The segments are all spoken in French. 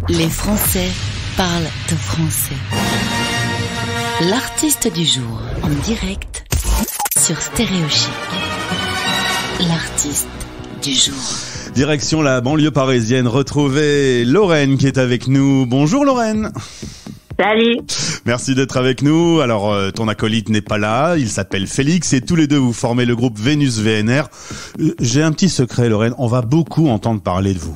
Les Français parlent de français. L'artiste du jour en direct sur Stéréo Chic. L'artiste du jour. Direction la banlieue parisienne, retrouvez Lorraine qui est avec nous. Bonjour Lorraine. Salut. Merci d'être avec nous. Alors, ton acolyte n'est pas là, il s'appelle Félix et tous les deux vous formez le groupe Vénus VNR. J'ai un petit secret Lorraine, on va beaucoup entendre parler de vous.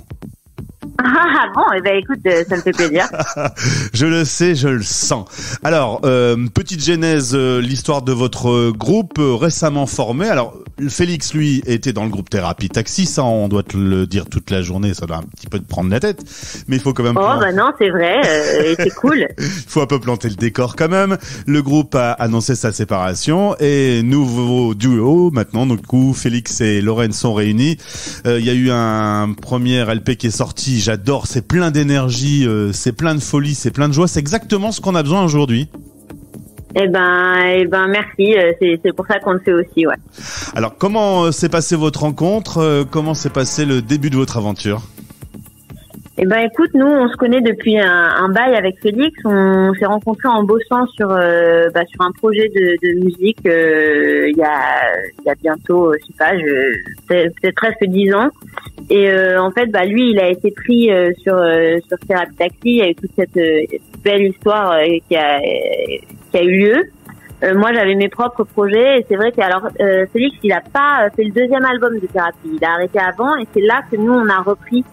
Ah bon, eh ben écoute, ça me fait plaisir. Je le sais, je le sens. Alors, petite genèse, l'histoire de votre groupe récemment formé. Alors, Félix, lui, était dans le groupe Thérapie Taxi. Ça, on doit te le dire toute la journée. Ça doit un petit peu te prendre la tête. Mais il faut quand même... Oh, bah non, c'est vrai. Et c'est cool. Il faut un peu planter le décor quand même. Le groupe a annoncé sa séparation. Et nouveau duo, maintenant. Donc, du coup, Félix et Lorraine sont réunis. Il y a eu un premier LP qui est sorti. J'adore, c'est plein d'énergie, c'est plein de folie, c'est plein de joie. C'est exactement ce qu'on a besoin aujourd'hui. Eh ben, merci. C'est pour ça qu'on le fait aussi, ouais. Alors, comment s'est passée votre rencontre? Comment s'est passé le début de votre aventure? Eh ben, écoute, nous, on se connaît depuis un bail avec Félix. On s'est rencontrés en bossant sur un projet de musique il y a bientôt, je sais pas, peut-être presque 10 ans. Et en fait, lui, il a été pris sur Thérapie Taxi. Il y a eu toute cette belle histoire qui a eu lieu. Moi, j'avais mes propres projets et c'est vrai que Félix, il a pas fait le deuxième album de Thérapie. Il a arrêté avant et c'est là que nous on a repris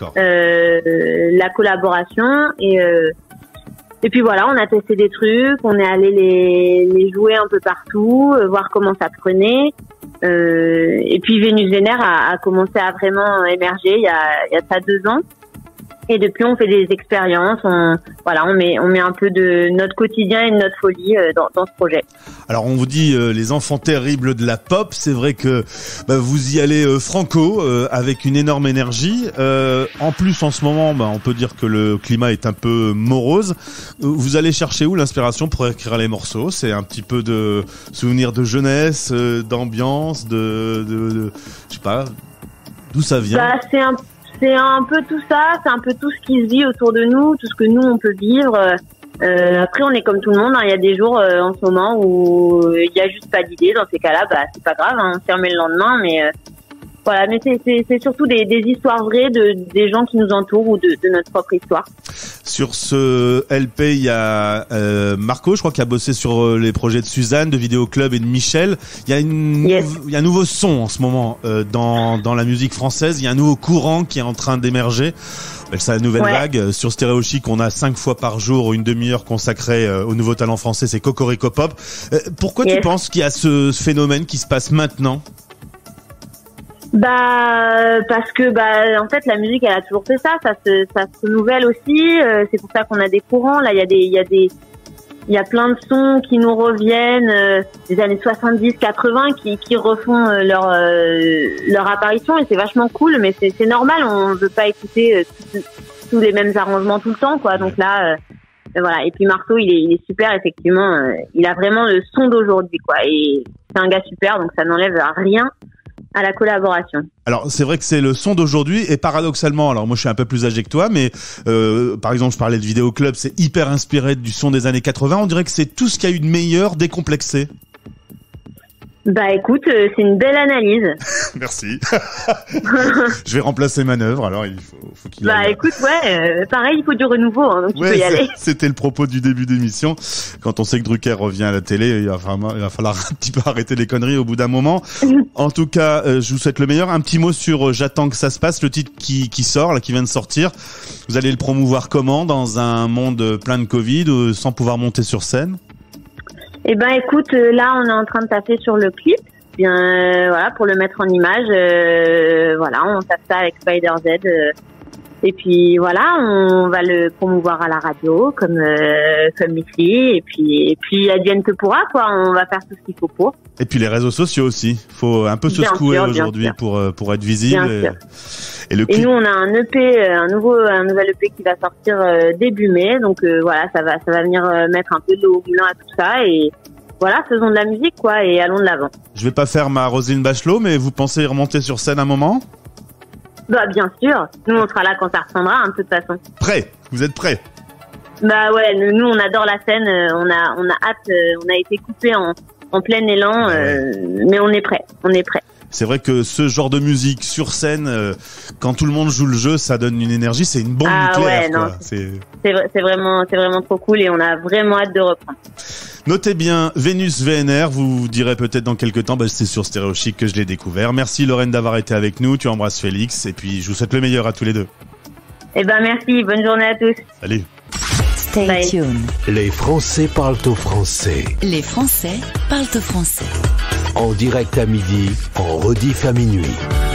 la collaboration et puis voilà, on a testé des trucs, on est allé les jouer un peu partout, voir comment ça prenait. Et puis Vénus VNR a commencé à vraiment émerger il y a ça 2 ans. Et depuis, on fait des expériences, on met un peu de notre quotidien et de notre folie dans ce projet. Alors, on vous dit les enfants terribles de la pop. C'est vrai que vous y allez franco, avec une énorme énergie. En plus, en ce moment, on peut dire que le climat est un peu morose. Vous allez chercher où l'inspiration pour écrire les morceaux? C'est un petit peu de souvenirs de jeunesse, d'ambiance, de je sais pas, d'où ça vient? C'est un peu tout ça, c'est un peu tout ce qui se vit autour de nous, tout ce que nous on peut vivre. Après on est comme tout le monde, il y a des jours en ce moment où il y a juste pas d'idée. Dans ces cas-là, c'est pas grave, on s'y remet le lendemain. Mais voilà, mais c'est surtout des histoires vraies des gens qui nous entourent ou de notre propre histoire. Sur ce LP, il y a Marco, je crois, qui a bossé sur les projets de Suzanne, de Vidéo Club et de Michel. Il y a un nouveau son en ce moment dans la musique française. Il y a un nouveau courant qui est en train d'émerger. C'est la nouvelle vague. Sur Stéréo Chic, on a 5 fois par jour une demi-heure consacrée au nouveau talent français. C'est Cocorico Pop. Pourquoi tu penses qu'il y a ce phénomène qui se passe maintenant? Parce que en fait la musique elle a toujours fait ça se renouvelle aussi, c'est pour ça qu'on a des courants là, il y a plein de sons qui nous reviennent des années 70-80 qui refont leur apparition et c'est vachement cool, mais c'est normal, on veut pas écouter tous les mêmes arrangements tout le temps quoi. Donc là voilà, et puis Marceau il est super, effectivement, il a vraiment le son d'aujourd'hui quoi, et c'est un gars super, donc ça n'enlève rien à la collaboration. Alors c'est vrai que c'est le son d'aujourd'hui et paradoxalement, alors moi je suis un peu plus âgé que toi, mais par exemple je parlais de Vidéo Club, c'est hyper inspiré du son des années 80, on dirait que c'est tout ce qu'il y a eu de meilleur décomplexé. Écoute, c'est une belle analyse. Merci. Je vais remplacer Manœuvre, alors il faut qu'il aille. Écoute, pareil, il faut du renouveau, donc tu peux y aller. C'était le propos du début d'émission. Quand on sait que Drucker revient à la télé, il va falloir un petit peu arrêter les conneries au bout d'un moment. En tout cas, je vous souhaite le meilleur. Un petit mot sur J'attends que ça se passe, le titre qui sort, là, qui vient de sortir. Vous allez le promouvoir comment dans un monde plein de Covid, sans pouvoir monter sur scène? Eh ben écoute, là on est en train de taffer sur le clip, pour le mettre en image. On taffe ça avec Spider Z. Et puis voilà, on va le promouvoir à la radio comme ici. Et puis advienne que pourra quoi. On va faire tout ce qu'il faut pour. Et puis les réseaux sociaux aussi. Faut un peu se secouer aujourd'hui pour être visible. Et nous on a un EP, un nouvel EP qui va sortir début mai. Donc ça va venir mettre un peu de l'eau au moulin à tout ça et voilà, faisons de la musique quoi et allons de l'avant. Je vais pas faire ma Roselyne Bachelot, mais vous pensez remonter sur scène un moment? Bah bien sûr, nous on sera là quand ça reprendra, hein, de toute façon. Prêt? Vous êtes prêts? Bah ouais, nous on adore la scène, on a hâte, on a été coupé en plein élan, mais on est prêt. C'est vrai que ce genre de musique sur scène, quand tout le monde joue le jeu, ça donne une énergie, c'est une bombe nucléaire. Ouais, quoi. Non, c'est vraiment trop cool et on a vraiment hâte de reprendre. Notez bien Vénus VNR, vous direz peut-être dans quelques temps, c'est sur Stéréo Chic que je l'ai découvert. Merci Lorraine d'avoir été avec nous, tu embrasses Félix et puis je vous souhaite le meilleur à tous les deux. Eh ben merci, bonne journée à tous. Salut. Stay tuned. Les Français parlent au français. Les Français parlent au français. En direct à midi, en rediff à minuit.